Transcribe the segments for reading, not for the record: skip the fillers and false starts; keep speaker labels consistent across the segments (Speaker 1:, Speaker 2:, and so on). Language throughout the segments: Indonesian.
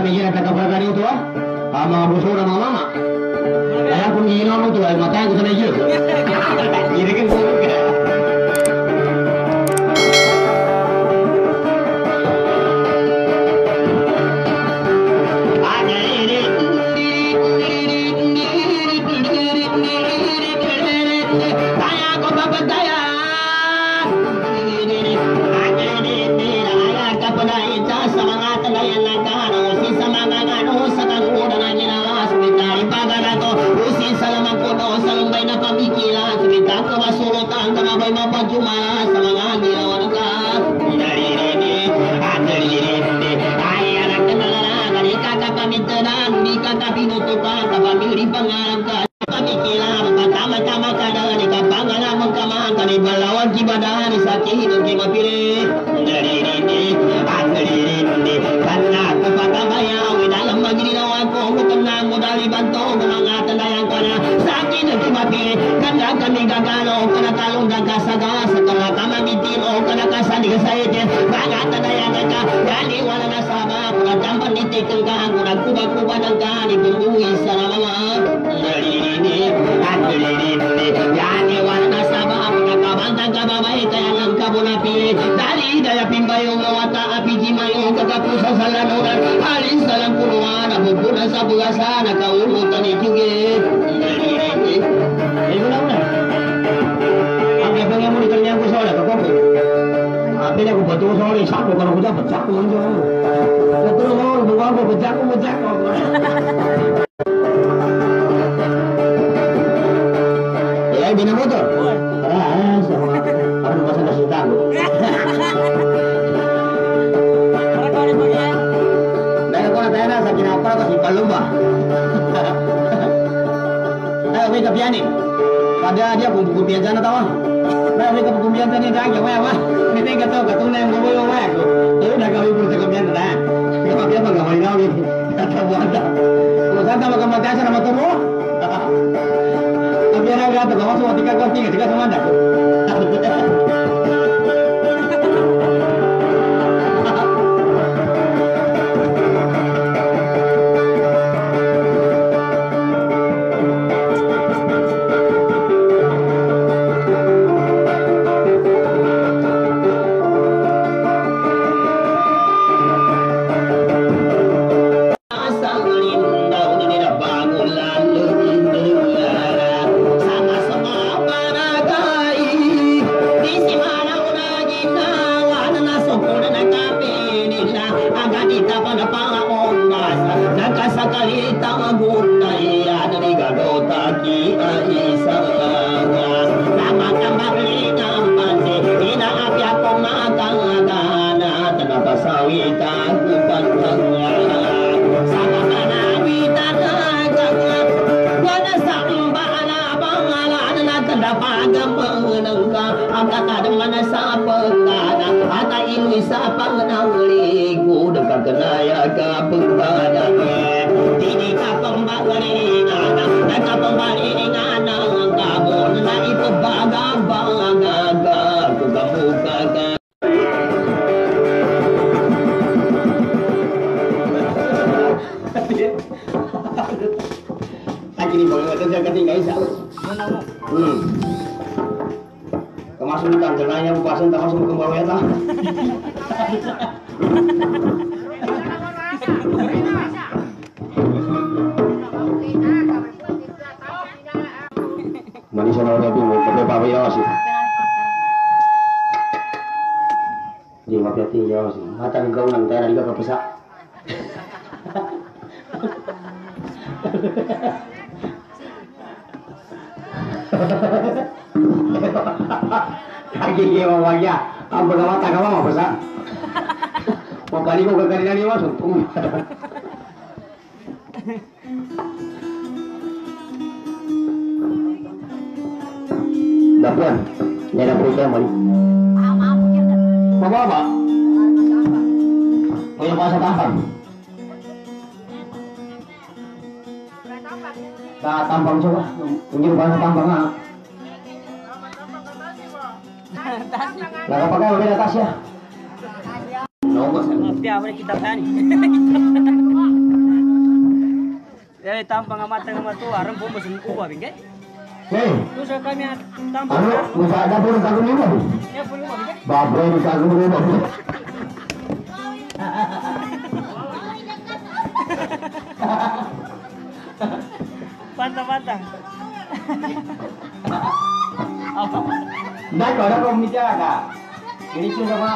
Speaker 1: kira kakak itu ah, sama bosor sama mama. Saya pun gino itu ay matanya ko sana iyo. Jadi kan kemasukan jenanya bupasan tak masuk ke bawah ya tak. Mani sana udah tu pakai apa ya sih? Di apa tinggal sih? Macam kau nanti ada juga kepesak. Lagi dia mawanya, apa nama tak kamu apa sah? Mau kali kau kali nani masuk tu. Dapuan, ni ada perut yang mana? Apa apa? Oh yang bahasa tampang. Tak tampang coba, tunjuk bahasa tampang ah. Laga pakai udah atas ya. Nomor saya.
Speaker 2: Tiap hari kita tani. Dari tampang amat tengah tu arang pun mesin ubah bingkai.
Speaker 1: Hei,
Speaker 2: Tu saya kami tampang.
Speaker 1: anu, bisa ada pun kagum ini.
Speaker 2: Ya pun ubah bingkai.
Speaker 1: Babre di kagum ini.
Speaker 2: Pantang. Apa?
Speaker 1: Nah, kalau ada komisi ada. Ini cuma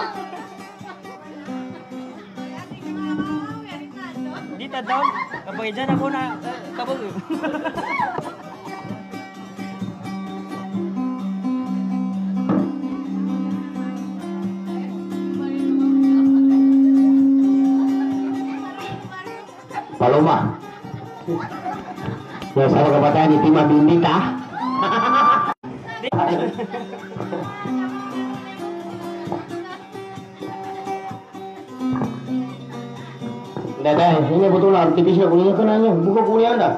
Speaker 2: Di tadon kapag dyan ako na kabog.
Speaker 1: Paloma. Ya saya kepada di tim Bindita. Dada, ini betul artifisial kuliah kenanya, buka kuliah Anda.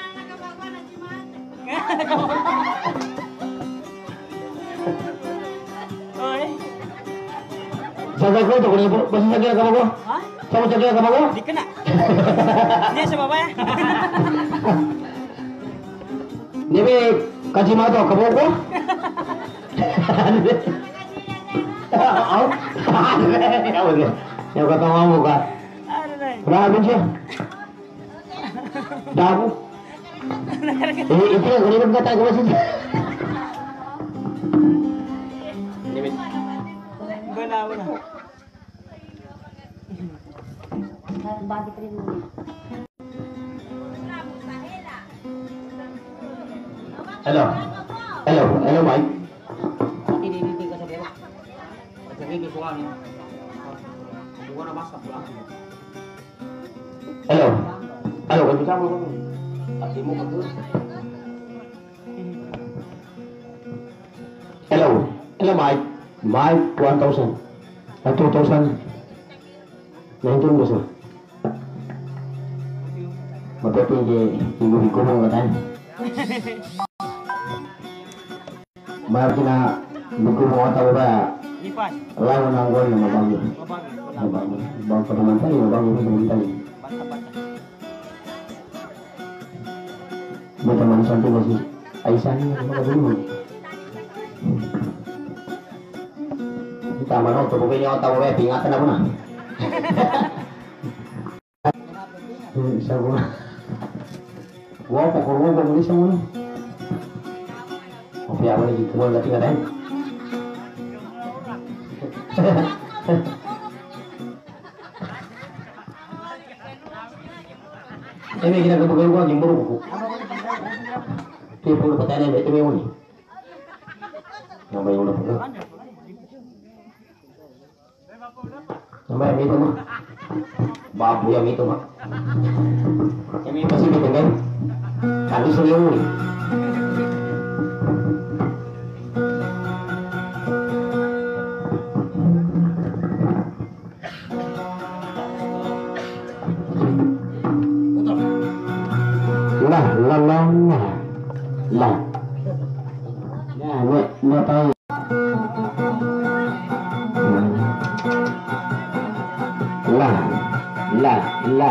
Speaker 1: Saya kau tu kuliah, masih sakit kamu kau?
Speaker 2: Hah?
Speaker 1: Sama sakit kamu kau?
Speaker 2: Di kena. Ini sa baba ya.
Speaker 1: Ni be kaji mata kamu kau? Ya kata mamu kan.
Speaker 2: Ano na eh.
Speaker 1: Grabe siya. Dabo. Ito yung kulilang kata ko siya.
Speaker 2: Wala.
Speaker 1: Hello, Mike.
Speaker 2: Hindi ka sabi mo. Sabi ko suka niya. Bukan na masak pulang.
Speaker 1: Hello, kan bisa mo. Ati mo mag. Hello, Mike. Mike 1000. 2000. 19 besar. Magpapili ibu-ibu mo katan. Marti na buku mo tahu ba?
Speaker 2: Lipas.
Speaker 1: Lawan ang gol na mabangi.
Speaker 2: Mabang.
Speaker 1: Bang pernamantali, mabangi pernamantali.
Speaker 2: Bata.
Speaker 1: May teman sampai masih Aisyah ni mga dulu. Tama na, tubukin niyo ang tawo eh, pingatan ako na. Isa ko na. Wow, pakurwa ko muli sa muna. Okay, ako lagi kumul gati ka tayo. Eh, may ginagawa ko, yung buro ko. Ito yung pulo patayan na ito may uni. Namay ulo ko. Namay, may ito mo. Baboy ang ito mo. Kami yung pasipit ang gano'n. Kami sa yung uni. Lah. Ya, nggak tahu. Lah.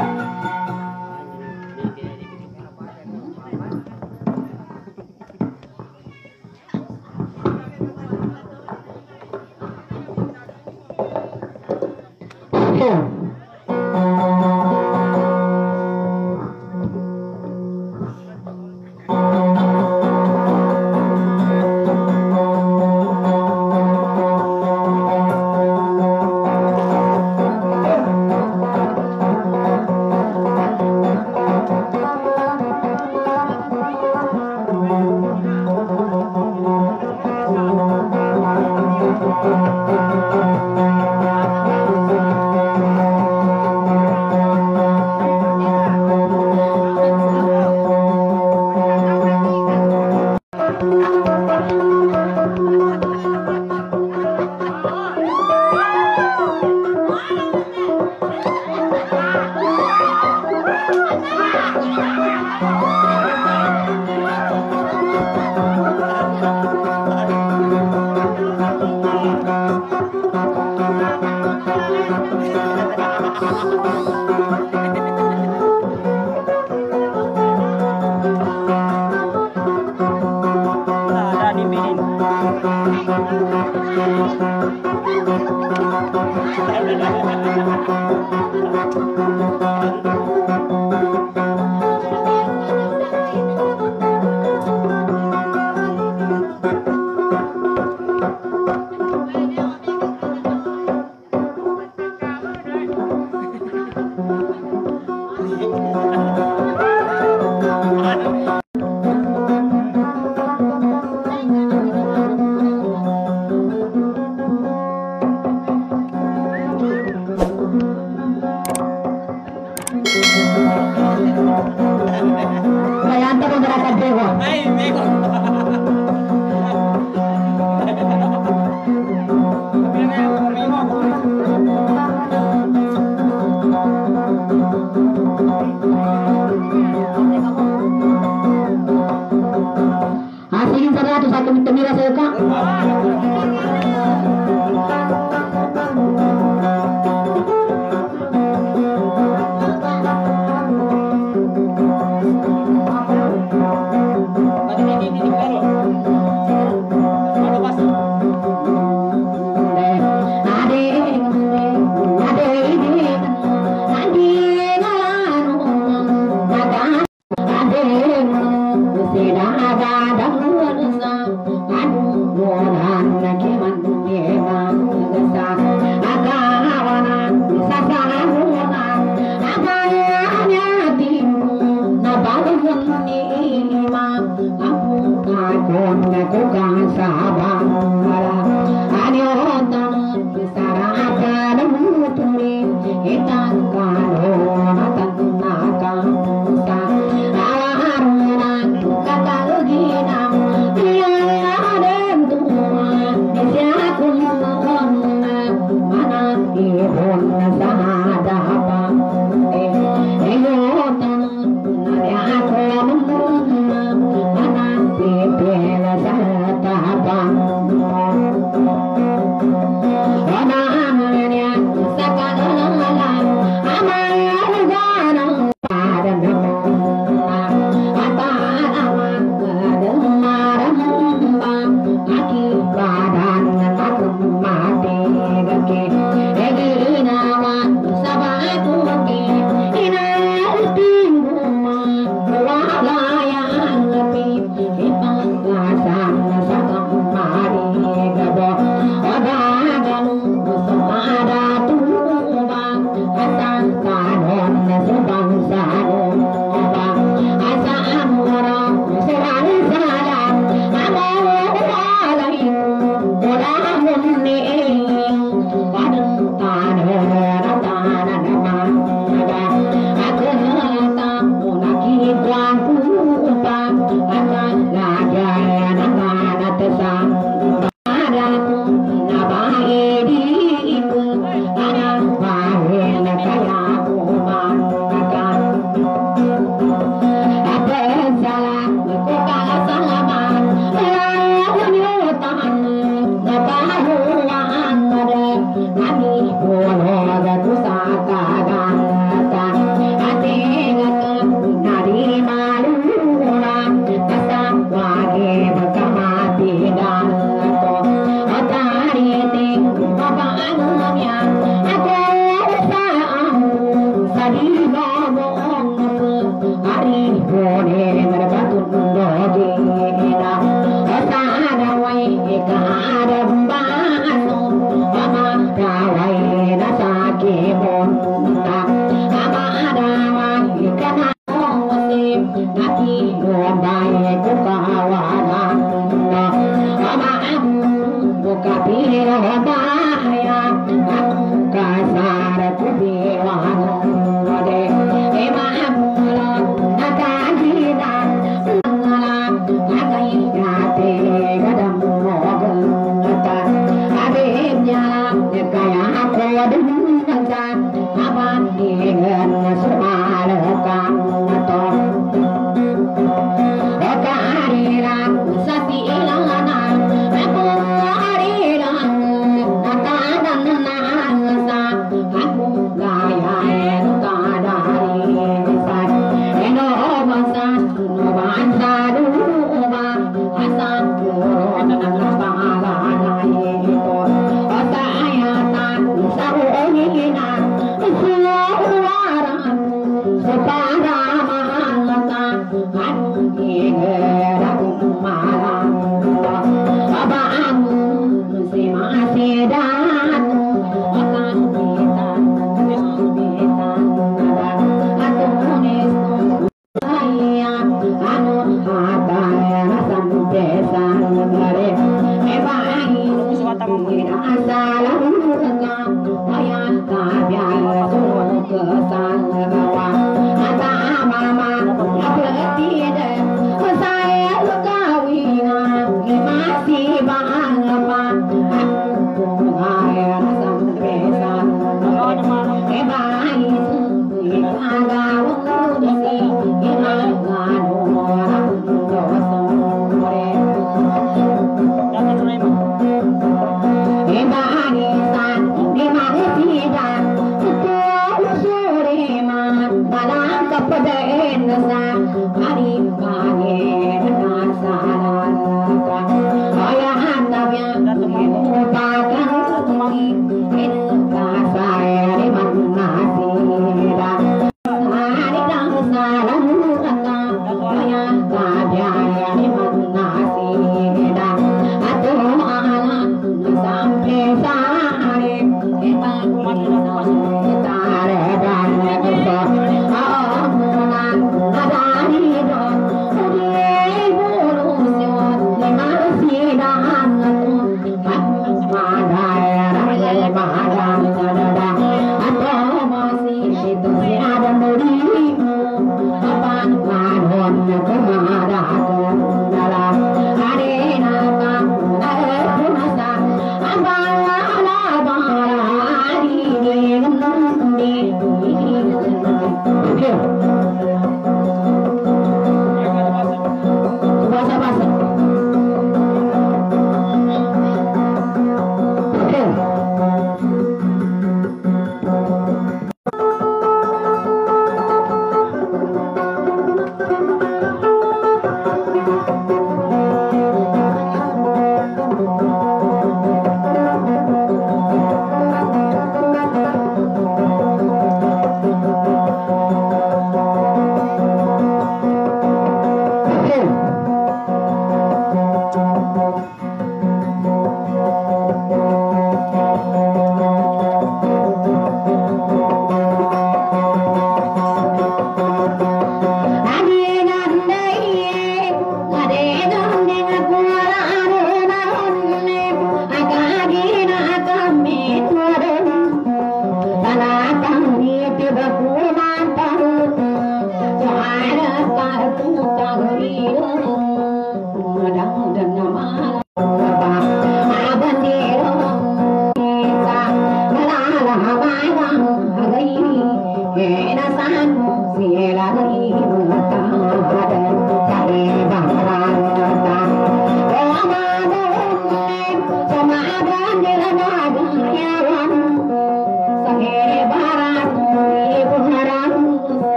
Speaker 3: Hãy subscribe cho kênh Ghiền Mì Gõ để không bỏ lỡ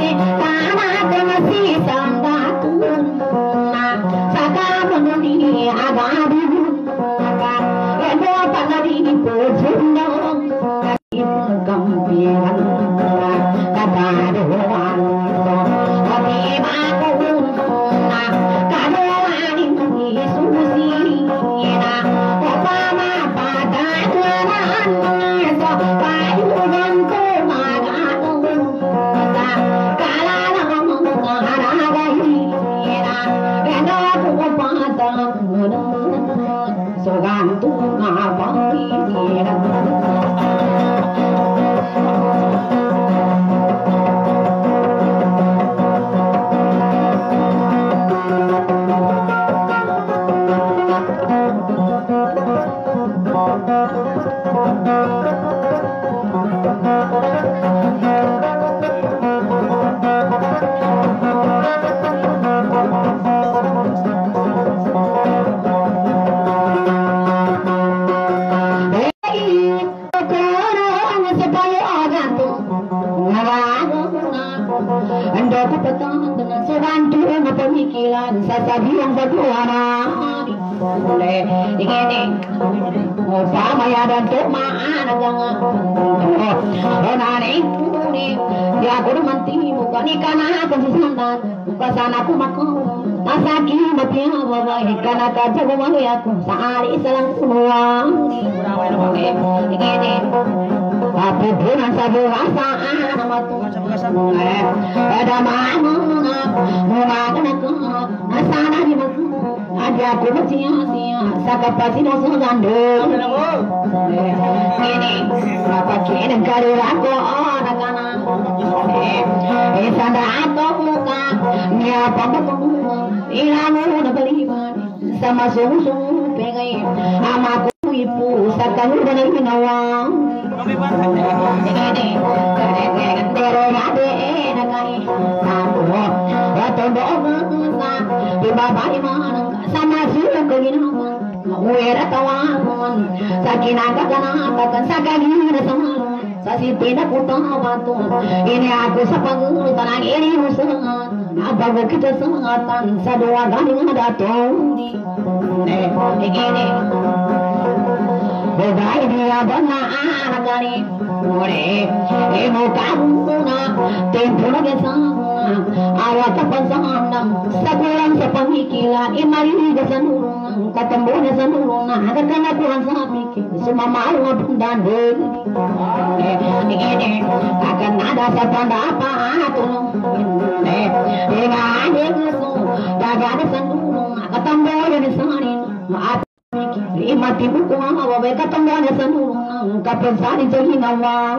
Speaker 3: Ini aku sepangul tanang ini musuhan. Apa kita sengatan sadua ganing datang di ini. Begai dia benar kali. Ore, emo kamu na tempo na besama. Awak kepensangan sebulan sepemikiran imari desanurung ketemu desanurung ada kana kurang samik semua malu dan ini akan ada sepanda apa tulung dengan itu jaga desanurung ketemu desanin maaf mati buku apa baik ketemu desanurung kapan sari jadi nawang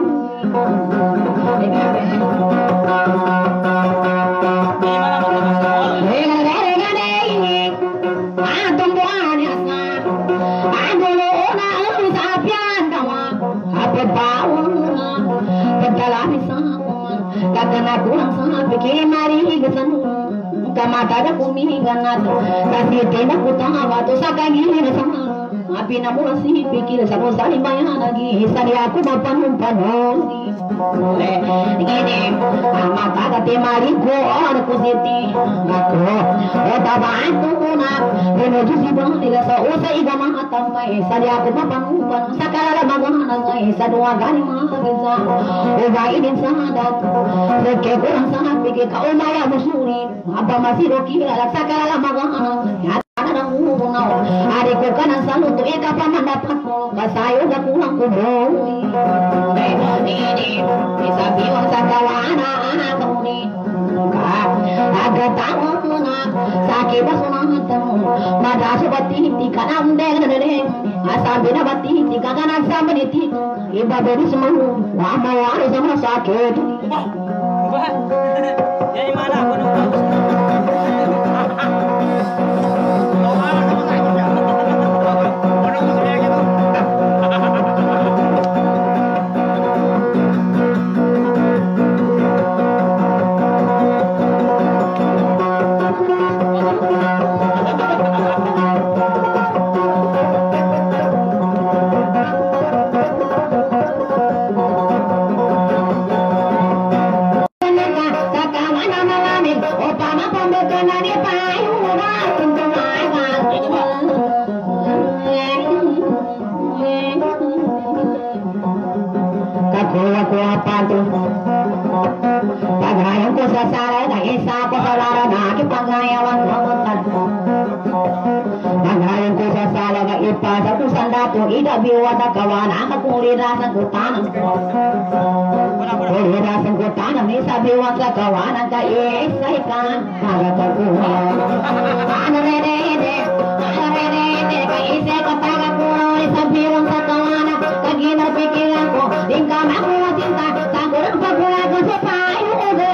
Speaker 3: Kamata kumi ganat kasi tena kutanga bato sakagi na sama api na mula si pikir sa sali bayan lagi sali aku mapan panoni le ngene amata ka te mari ko or kusiti ako eta bantu na reno jusi bang dila sa usa igama hatampai sali aku mapan sakala magana ngai sa dua gani magasa o bai din sa hadat ke kurang sa pikir ka o maya musuri apa masih roki la sakala magana ada ngumong ari ko kana salu to eka pa mandapat mo kasayo ga kulang ko mo ini bisa biwa sa kawana ni ka aga tawo na sakit basuna tamo madasu bati ti kanam de de asabi na bati ti kana samani ti iba beri semua wa ma wa sama sakit
Speaker 2: Dari mana aku
Speaker 3: Saka Pagama pembekenan di payungan kentungan. Kaku apa tuh? Pagayang ko sa sara na isa ko sa lara na kipagayawan kamutan. Pagayang ko sa sara na ipasa ko sa dato idabiwa na kawana kakulirasan ko tanang. Kulirasan ko tanang isabiwa sa kawana ka isay ka kagatakuha. Ano re ka isay ka tagakuha isabiwa sa kawana kaginar pikiran ko tingkang ako cinta tanggulang pagkulang ko sa payo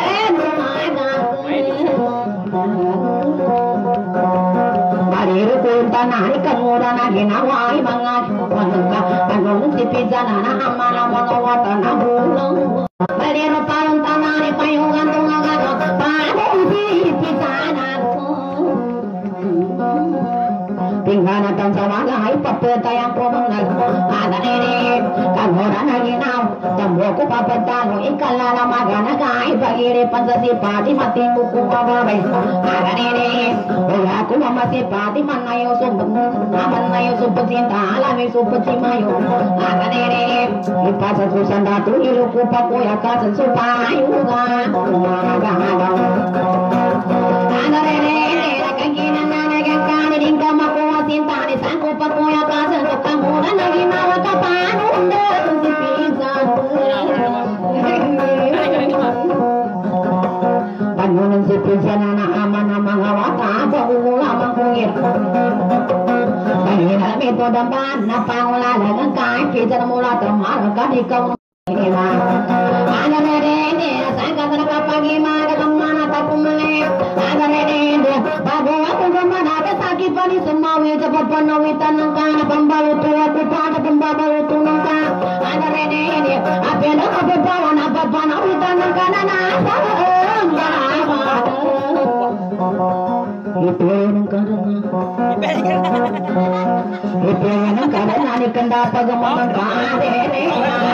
Speaker 3: Baliru kunta nari kamura na ginawa ay mga wanagka Pagulong si pizza na naama na mga wata na bulang Baliru parang tanari payungan tungang ano Pagulong si pizza na Tinghanatan sa walay papatayang ko mga nagpadanirip Kamura na ginaw Tambo ko papatalo ikalala maganagay Pagiripan sa sipati matingo ko mababay Maganirip Wala ko mamasipati manayo subag Naman nayo subag sinta Alami subag si mayo Maganirip Ipasa susan datu ilu ko pa kuya kasan supayo ka Magagaw Maganirip Nakaginan na nagagkani Ding kamakuha sinta Ni sangko pa kuya kasan Sa kamura na ginawa ka paano Undan si pizza Panunan si pizza na naaman na mga wata Pag-uulamang kungir Kanina ito damban Na pangulalag ang kain Pizza na mula Tramarang ka ikaw na Ano rin Saan ka na nakapag-imaga Kang manatag kumalit Ano rin Bago ako gumanata Sakit pa ni sumawi Sa papanawitan ng kana Pambaluto ako pa Sa pambabaluto ng ka Ano rin Apyan ang kapapawa Na papanawitan ng kana Nasa ang barabaga Ipin ang karanga Ipin ang karanga Ni kanda pagamangang kaadere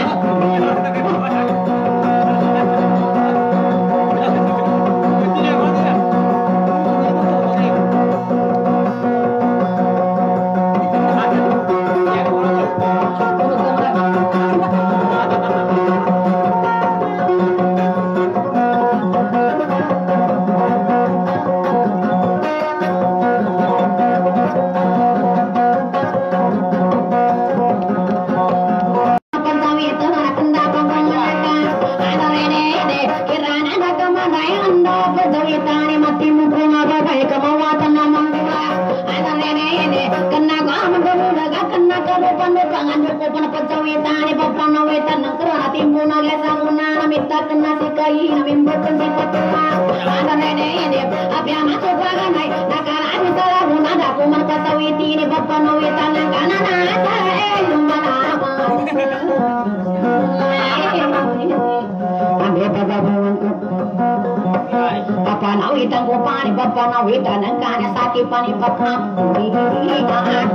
Speaker 3: Papanawitan ko pa ni papanawitan ang kanya sakit pa ni papanawitan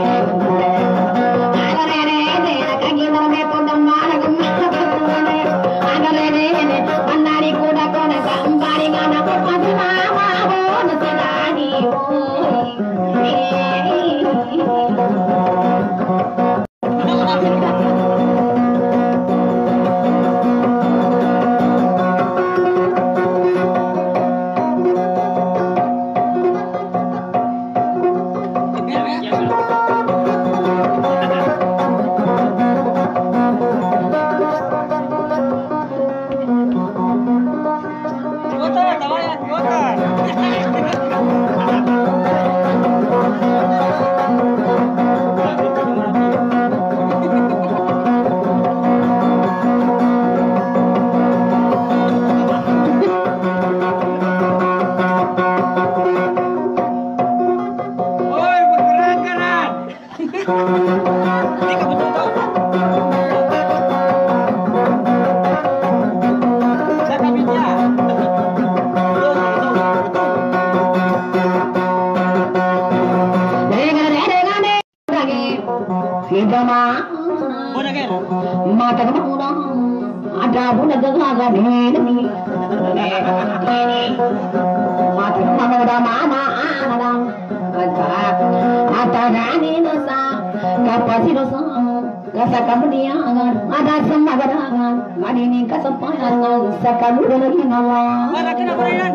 Speaker 3: nakagitan may pagdamban manari ko na ko na kaambari nga na ko pasimama ko na sinani Adam Atagani dosa kapasi dosa kasa kemudian ada sama badangan madini kasampayan sakalu lagi nawa
Speaker 2: Mana kena perairan?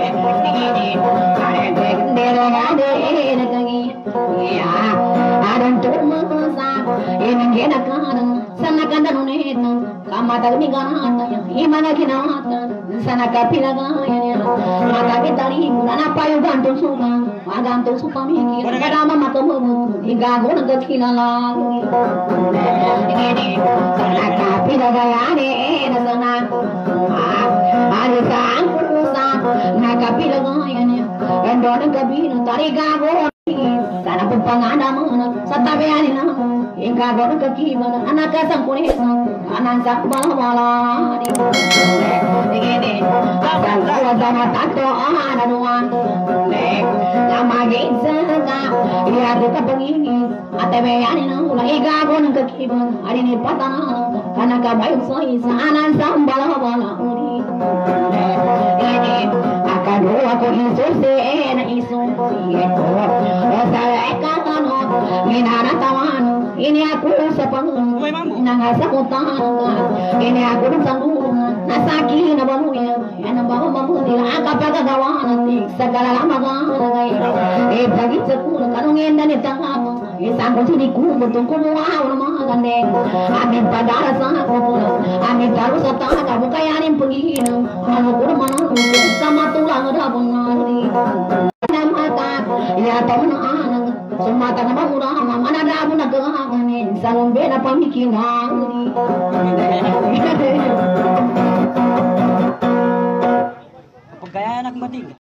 Speaker 3: ada untuk masa ini kena kadang sana kadang neta kamata ni ganata imana kinata sana kapila gaya mata kita lingkungan apa yang gantung suka gantung suka mikir kada mama kamu hingga guna kekila lagi ini sana kapila gaya ni sana ada sangku na kapila gaya ni endon kabina tari gago sana pupangana mana satabeani na hingga guna kekila anak sangkune anak sak bala ini akan kau sama tato ada nuan lama gizga ya kita begini atb yani na ulai gagon kekiban hari ini patana karena kabayu soi sana sambal bala uri ini akan aku isu na isu itu saya kano minana tawan ini aku sepang nangasa utang ini aku sanggung nasaki na bamuya yana bawa mamudila akapagagawa segala lama gaya bagi sekul kanungin dan itangamo isang sini betul kumuaw na mga gandeng amin padara sa ako amin taru sa taga bukayanin paghihinang ano ko naman sama tulang rabon nari namata yataw na anang sumata na mamura manadabo na gaganin sa lombe na pamikinang
Speaker 2: Pagkaya anak mating.